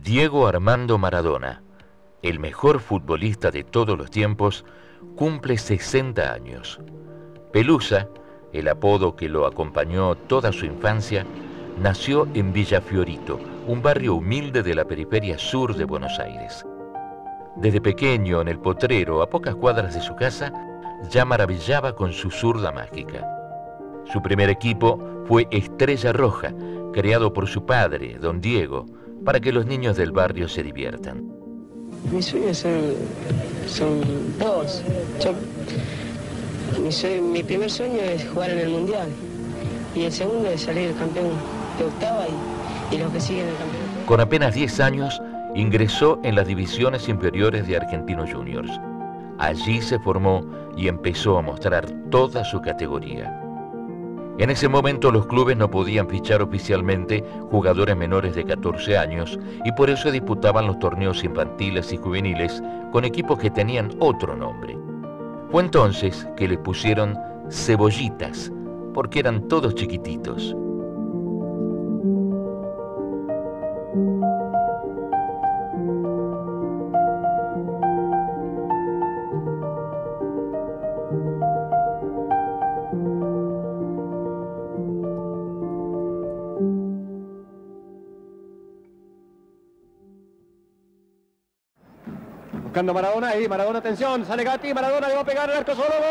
Diego Armando Maradona, el mejor futbolista de todos los tiempos, cumple 60 años. Pelusa, el apodo que lo acompañó toda su infancia, nació en Villa Fiorito, un barrio humilde de la periferia sur de Buenos Aires. Desde pequeño, en el Potrero, a pocas cuadras de su casa, ya maravillaba con su zurda mágica. Su primer equipo fue Estrella Roja, creado por su padre, don Diego, para que los niños del barrio se diviertan. Mis sueños son dos. Mi primer sueño es jugar en el Mundial y el segundo es salir campeón de octava y los que siguen el campeonato. Con apenas 10 años ingresó en las divisiones inferiores de Argentinos Juniors. Allí se formó y empezó a mostrar toda su categoría. En ese momento los clubes no podían fichar oficialmente jugadores menores de 14 años y por eso disputaban los torneos infantiles y juveniles con equipos que tenían otro nombre. Fue entonces que les pusieron cebollitas, porque eran todos chiquititos. Buscando Maradona, ahí Maradona, atención, sale Gatti, Maradona le va a pegar el arco solo, ¡gol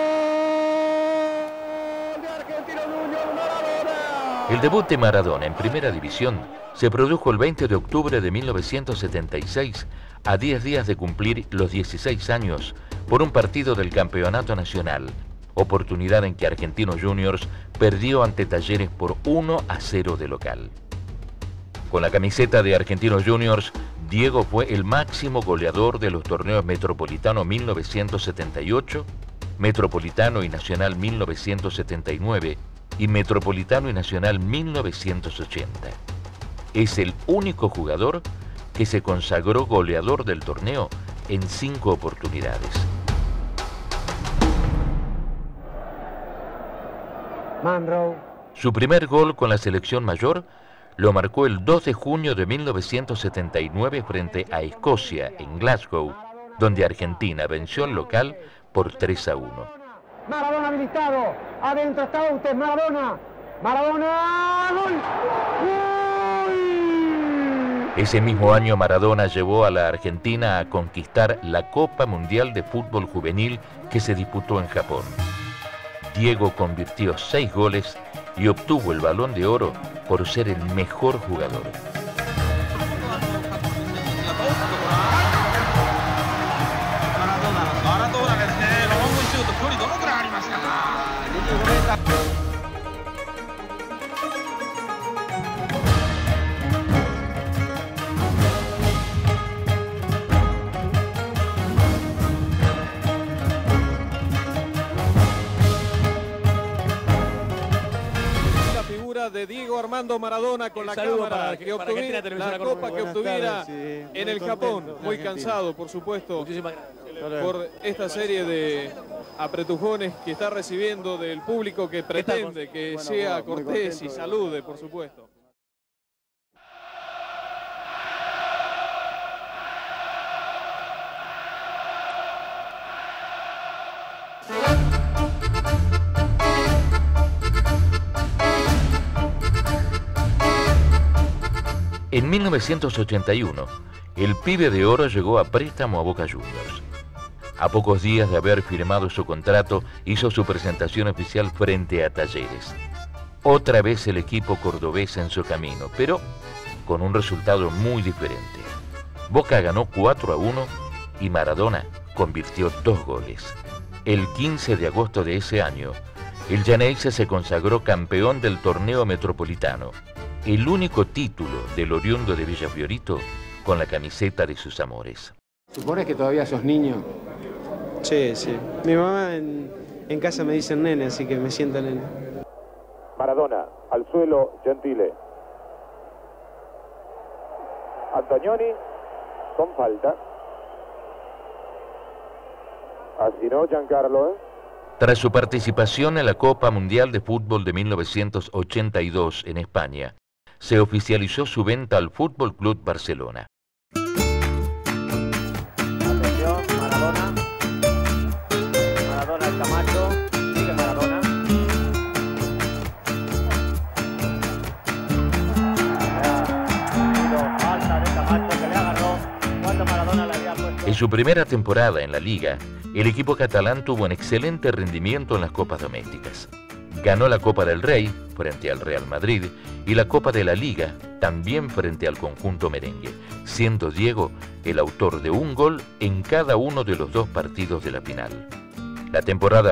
de Argentinos Juniors, Maradona! El debut de Maradona en Primera División se produjo el 20 de octubre de 1976, a 10 días de cumplir los 16 años, por un partido del Campeonato Nacional, oportunidad en que Argentinos Juniors perdió ante Talleres por 1-0 de local. Con la camiseta de Argentinos Juniors, Diego fue el máximo goleador de los torneos Metropolitano 1978, Metropolitano y Nacional 1979 y Metropolitano y Nacional 1980. Es el único jugador que se consagró goleador del torneo en 5 oportunidades. Monroe. Su primer gol con la selección mayor lo marcó el 2 de junio de 1979 frente a Escocia en Glasgow, donde Argentina venció al local por 3-1. Maradona habilitado, adentro está usted, Maradona, Maradona, ¡gol! ¡Gol! Ese mismo año Maradona llevó a la Argentina a conquistar la Copa Mundial de Fútbol Juvenil que se disputó en Japón. Diego convirtió 6 goles y obtuvo el Balón de Oro por ser el mejor jugador. De Diego Armando Maradona con la cámara que obtuviera la copa que obtuviera en el Japón. Muy cansado, por supuesto, por esta serie de apretujones que está recibiendo del público que pretende que sea cortés y salude, por supuesto. En 1981, el Pibe de Oro llegó a préstamo a Boca Juniors. A pocos días de haber firmado su contrato, hizo su presentación oficial frente a Talleres. Otra vez el equipo cordobés en su camino, pero con un resultado muy diferente. Boca ganó 4-1 y Maradona convirtió 2 goles. El 15 de agosto de ese año, el Llaneise se consagró campeón del torneo metropolitano, el único título del oriundo de Villa Fiorito con la camiseta de sus amores. ¿Supones que todavía sos niño? Sí, sí. Mi mamá en casa me dicen nene, así que me siento nene. Maradona, al suelo, Gentile. Antonioni, con falta. Así no, Giancarlo, Tras su participación en la Copa Mundial de Fútbol de 1982 en España, se oficializó su venta al Fútbol Club Barcelona. Atención, Maradona. Maradona, el Camacho. Sigue Maradona. Falta de Camacho que le agarró cuando Maradona le había puesto. En su primera temporada en la Liga, el equipo catalán tuvo un excelente rendimiento en las copas domésticas. Ganó la Copa del Rey frente al Real Madrid y la Copa de la Liga también frente al conjunto merengue, siendo Diego el autor de un gol en cada uno de los 2 partidos de la final. La temporada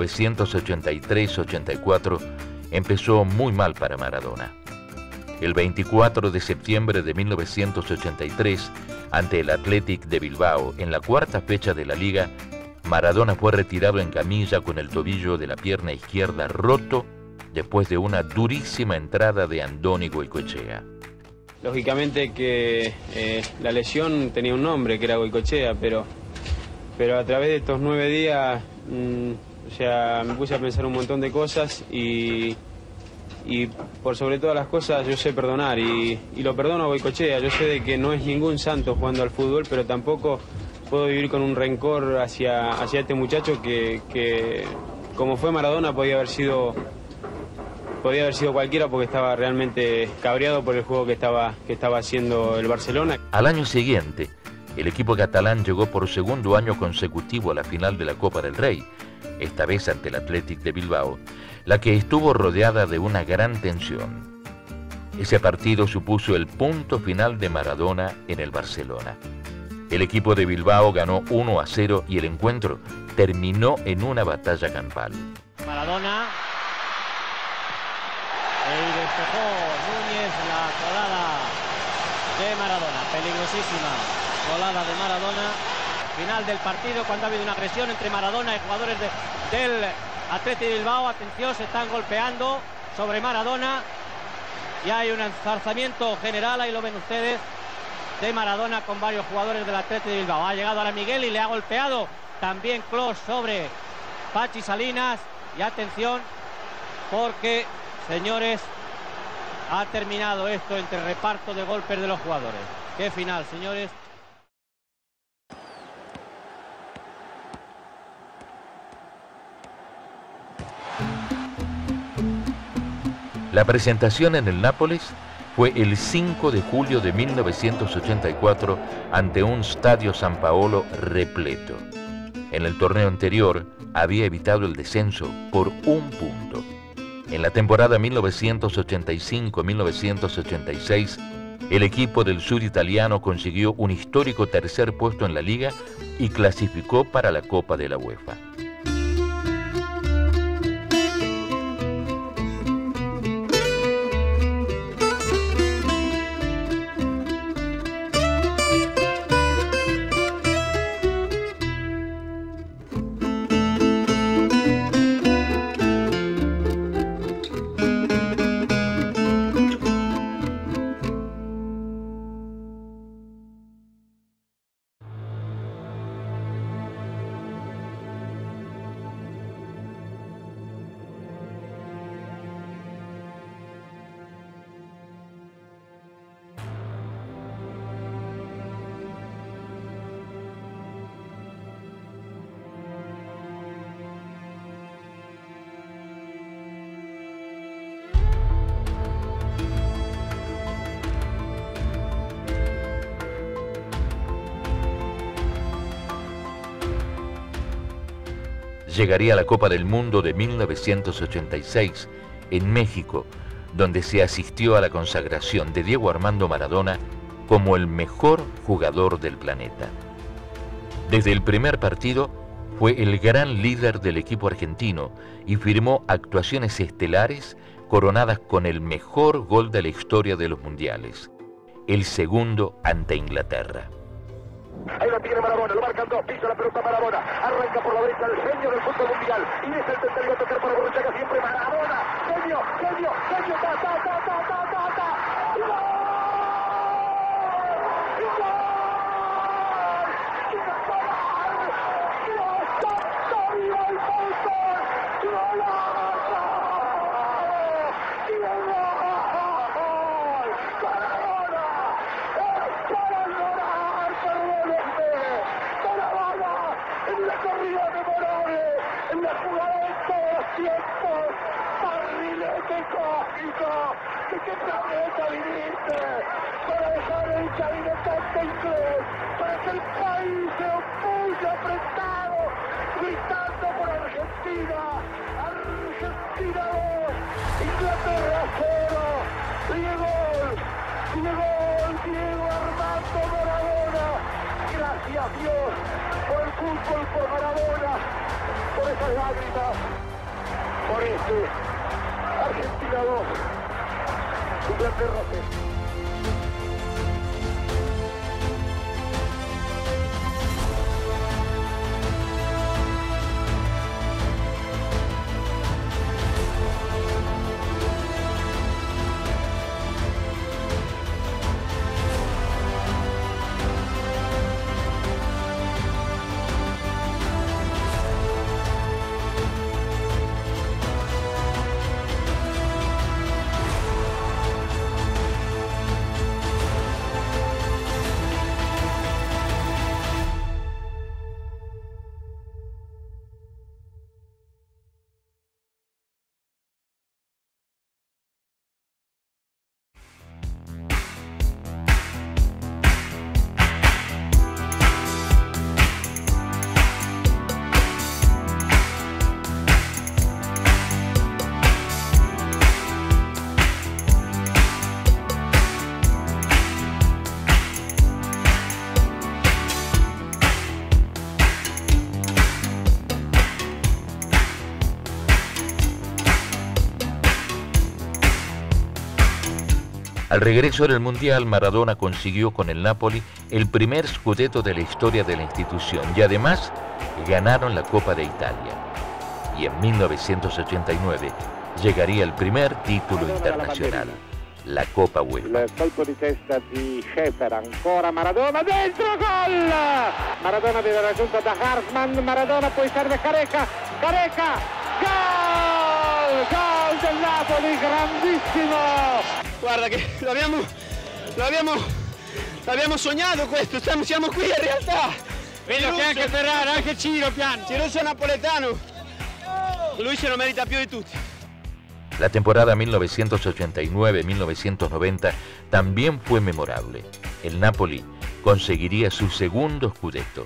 1983-84 empezó muy mal para Maradona. El 24 de septiembre de 1983, ante el Athletic de Bilbao, en la 4ª fecha de la Liga, Maradona fue retirado en camilla con el tobillo de la pierna izquierda roto después de una durísima entrada de Andoni Goicoechea. Lógicamente que la lesión tenía un nombre, que era Goicoechea, pero a través de estos 9 días o sea, me puse a pensar un montón de cosas y por sobre todas las cosas yo sé perdonar y lo perdono a Goicoechea. Yo sé de que no es ningún santo jugando al fútbol, pero tampoco puedo vivir con un rencor hacia este muchacho que como fue Maradona podía haber sido cualquiera, porque estaba realmente cabreado por el juego que estaba haciendo el Barcelona. Al año siguiente, el equipo catalán llegó por segundo año consecutivo a la final de la Copa del Rey, esta vez ante el Athletic de Bilbao, la que estuvo rodeada de una gran tensión. Ese partido supuso el punto final de Maradona en el Barcelona. El equipo de Bilbao ganó 1-0 y el encuentro terminó en una batalla campal. Maradona. Y despejó Núñez la colada de Maradona. Peligrosísima colada de Maradona. Final del partido, cuando ha habido una agresión entre Maradona y jugadores del Athletic de Bilbao. Atención, se están golpeando sobre Maradona. Y hay un enzarzamiento general, ahí lo ven ustedes, de Maradona con varios jugadores del Athletic de Bilbao. Ha llegado ahora Miguel y le ha golpeado también Clos sobre Pachi Salinas. Y atención, porque, señores, ha terminado esto entre reparto de golpes de los jugadores. ¡Qué final, señores! La presentación en el Nápoles fue el 5 de julio de 1984 ante un Stadio San Paolo repleto. En el torneo anterior había evitado el descenso por 1 punto. En la temporada 1985-1986, el equipo del sur italiano consiguió un histórico 3er puesto en la Liga y clasificó para la Copa de la UEFA. Llegaría a la Copa del Mundo de 1986 en México, donde se asistió a la consagración de Diego Armando Maradona como el mejor jugador del planeta. Desde el primer partido fue el gran líder del equipo argentino y firmó actuaciones estelares coronadas con el mejor gol de la historia de los mundiales, el segundo ante Inglaterra. Ahí la tiene Maradona, lo marcan 2, pisa la pelota Maradona, arranca por la derecha el genio del fútbol mundial, y es el tercero a tocar para Borruchaga, siempre Maradona, genio, genio, genio, ta, ta, ta, ta, ta, ta, ta, ¡gol! ¡Gol! Hijo, ¿de qué planeta viniste? Para dejar el cabinetante inglés, para que el país se opulle apretado, gritando por Argentina. Argentina 2, Inglaterra 0. Diego Armando Maradona. Gracias Dios por el fútbol, por Maradona, por esas lágrimas, por Argentina 2, Inglaterra 0. Al regreso del Mundial, Maradona consiguió con el Napoli el primer scudetto de la historia de la institución y además ganaron la Copa de Italia. Y en 1989 llegaría el primer título internacional, la Copa UEFA. Il colpo di testa di Schaefer, ancora Maradona, dentro, gol! Maradona viene raggiunto da Hartmann, Maradona, poi serve Careca, gol! Gol del Napoli, grandissimo! Guarda che l'abbiamo sognato questo, siamo qui in realtà. Vedo che anche Ferrara, anche Ciro piano. Ciruccio napoletano, lui se lo merita più di tutti. La temporada 1989-1990 también fue memorable. El Napoli conseguiría su segundo scudetto.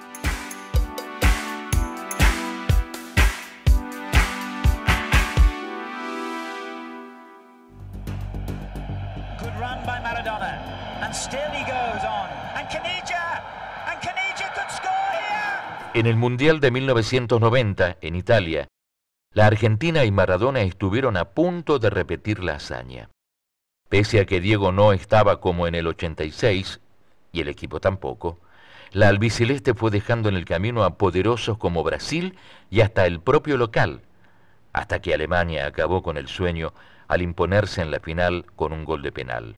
Good run by Maradona, and still he goes on. And Caniggia could score here. En el Mundial de 1990, en Italia, la Argentina y Maradona estuvieron a punto de repetir la hazaña. Pese a que Diego no estaba como en el 86, y el equipo tampoco, la albiceleste fue dejando en el camino a poderosos como Brasil y hasta el propio local, hasta que Alemania acabó con el sueño al imponerse en la final con un gol de penal.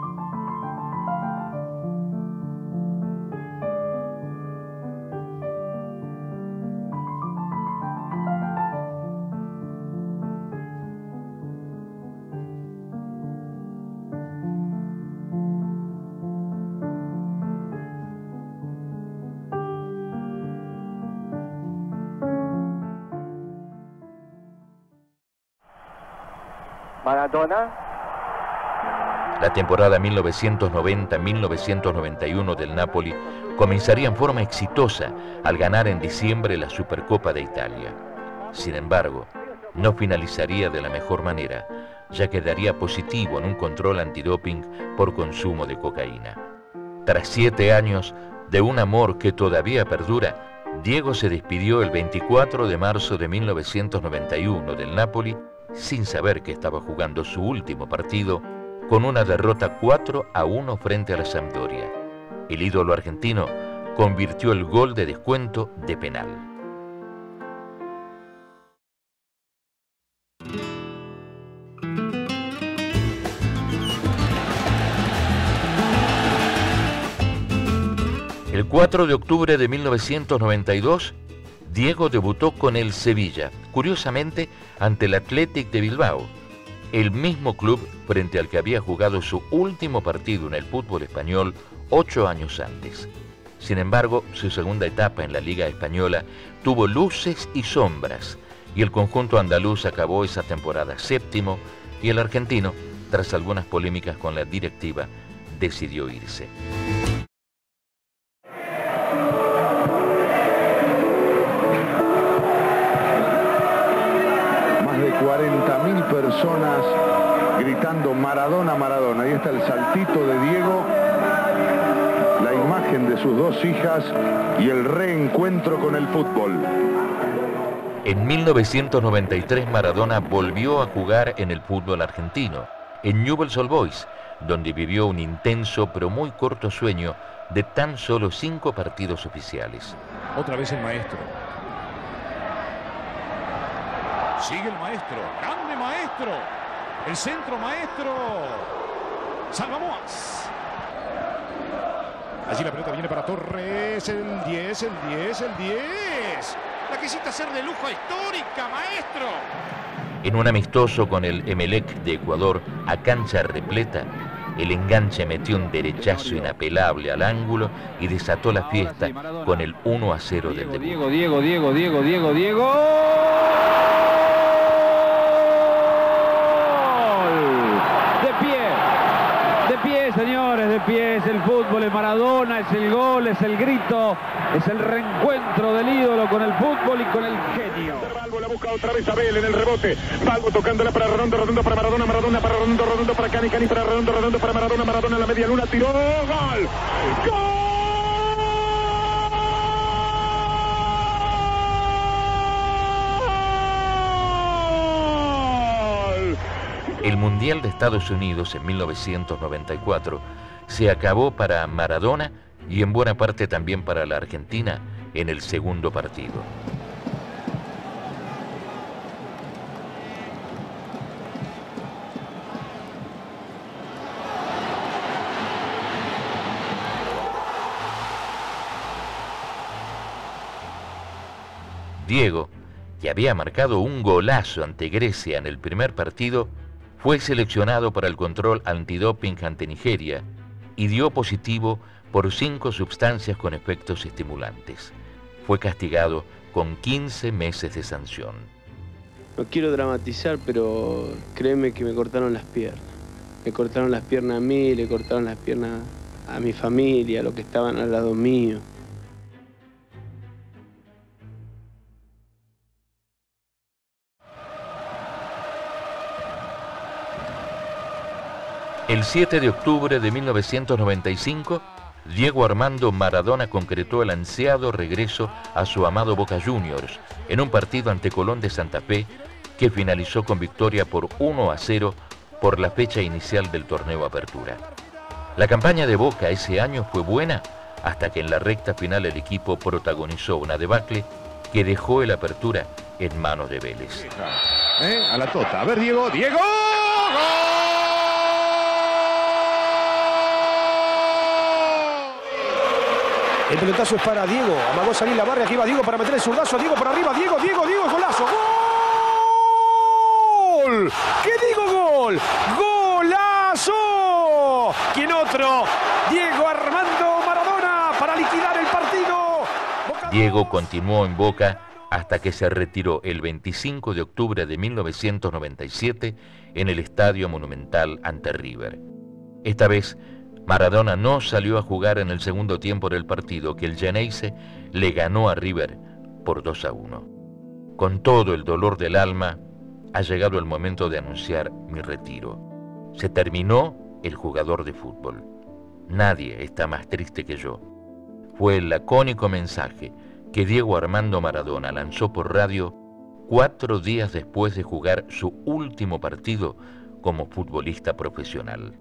Maradona. La temporada 1990-1991 del Napoli comenzaría en forma exitosa al ganar en diciembre la Supercopa de Italia. Sin embargo, no finalizaría de la mejor manera, ya que daría positivo en un control antidoping por consumo de cocaína. Tras 7 años de un amor que todavía perdura, Diego se despidió el 24 de marzo de 1991 del Napoli sin saber que estaba jugando su último partido con una derrota 4-1 frente a la Sampdoria. El ídolo argentino convirtió el gol de descuento de penal. El 4 de octubre de 1992, Diego debutó con el Sevilla, curiosamente ante el Athletic de Bilbao, el mismo club frente al que había jugado su último partido en el fútbol español 8 años antes. Sin embargo, su segunda etapa en la Liga Española tuvo luces y sombras, y el conjunto andaluz acabó esa temporada séptimo y el argentino, tras algunas polémicas con la directiva, decidió irse. Más de 40.000 personas gritando Maradona, Maradona. Ahí está el saltito de Diego, la imagen de sus dos hijas y el reencuentro con el fútbol. En 1993 Maradona volvió a jugar en el fútbol argentino, en Newell's Old Boys, donde vivió un intenso pero muy corto sueño de tan solo 5 partidos oficiales. Otra vez el maestro. Sigue el maestro, grande maestro. El centro maestro. Salvamoas. Allí la pelota viene para Torres. El 10, el 10, el 10. La quisiste hacer de lujo histórica, maestro. En un amistoso con el Emelec de Ecuador a cancha repleta, el enganche metió un derechazo inapelable al ángulo y desató la fiesta con el 1-0 del debut. Diego. De pie, señores, de pie. Es el fútbol, es Maradona, es el gol, es el grito, es el reencuentro del ídolo con el fútbol y con el genio. Balbo la busca otra vez Abel en el rebote. Balbo tocándola para Redondo, Redondo para Maradona, Maradona para Redondo, Redondo para Cani, Cani para Redondo, Redondo para Maradona, Maradona en la media luna, tiró, gol. ¡Gol! El Mundial de Estados Unidos en 1994 se acabó para Maradona y en buena parte también para la Argentina en el segundo partido. Diego, que había marcado un golazo ante Grecia en el primer partido, fue seleccionado para el control antidoping ante Nigeria y dio positivo por 5 sustancias con efectos estimulantes. Fue castigado con 15 meses de sanción. No quiero dramatizar, pero créeme que me cortaron las piernas. Me cortaron las piernas a mí, le cortaron las piernas a mi familia, a los que estaban al lado mío. El 7 de octubre de 1995, Diego Armando Maradona concretó el ansiado regreso a su amado Boca Juniors en un partido ante Colón de Santa Fe que finalizó con victoria por 1-0 por la fecha inicial del torneo Apertura. La campaña de Boca ese año fue buena hasta que en la recta final el equipo protagonizó una debacle que dejó el Apertura en manos de Vélez. A la tota. A ver, Diego. ¡Diego! ¡Gol! El pelotazo es para Diego. Amagó salir la barra. Aquí va Diego para meter el zurdazo. Diego por arriba. Diego, golazo. ¡Gol! ¿Qué digo gol? ¡Golazo! ¿Quién otro? Diego Armando Maradona para liquidar el partido. Diego continuó en Boca hasta que se retiró el 25 de octubre de 1997 en el Estadio Monumental ante River. Esta vez, Maradona no salió a jugar en el segundo tiempo del partido que el Geneise le ganó a River por 2-1. Con todo el dolor del alma, ha llegado el momento de anunciar mi retiro. Se terminó el jugador de fútbol. Nadie está más triste que yo. Fue el lacónico mensaje que Diego Armando Maradona lanzó por radio 4 días después de jugar su último partido como futbolista profesional.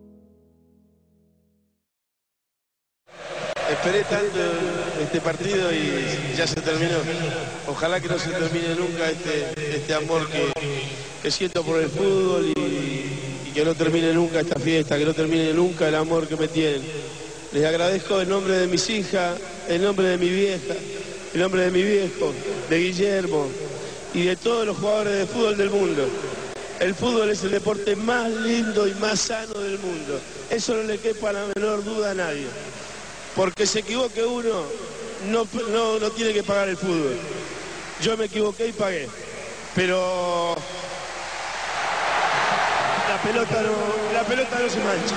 Esperé tanto este partido y ya se terminó. Ojalá que no se termine nunca este amor que siento por el fútbol y que no termine nunca esta fiesta, que no termine nunca el amor que me tienen. Les agradezco en nombre de mis hijas, en nombre de mi vieja, en nombre de mi viejo, de Guillermo y de todos los jugadores de fútbol del mundo. El fútbol es el deporte más lindo y más sano del mundo. Eso no le quepa la menor duda a nadie. Porque se equivoque uno, no tiene que pagar el fútbol. Yo me equivoqué y pagué. Pero la pelota no se mancha.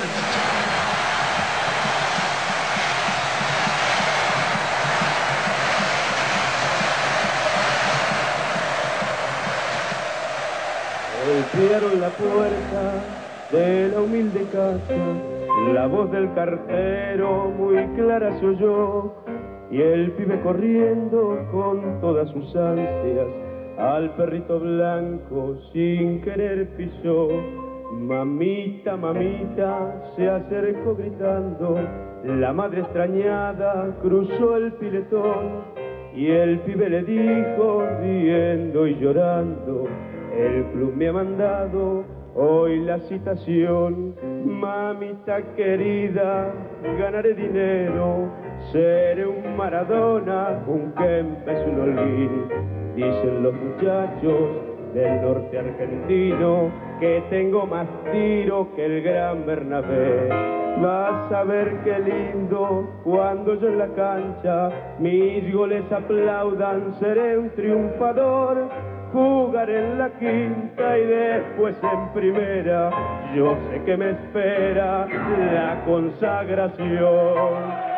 Golpearon la puerta de la humilde casa, la voz del cartero muy clara se oyó, y el pibe corriendo con todas sus ansias al perrito blanco sin querer pisó. Mamita, mamita, se acercó gritando, la madre extrañada cruzó el piletón, y el pibe le dijo riendo y llorando: el club me ha mandado hoy la citación. Mamita querida, ganaré dinero, seré un Maradona, un Kempes, un Holguín. Dicen los muchachos del norte argentino que tengo más tiro que el gran Bernabé. Vas a ver qué lindo cuando yo en la cancha mis goles aplaudan, seré un triunfador. Jugaré en la quinta y después en primera, yo sé que me espera la consagración.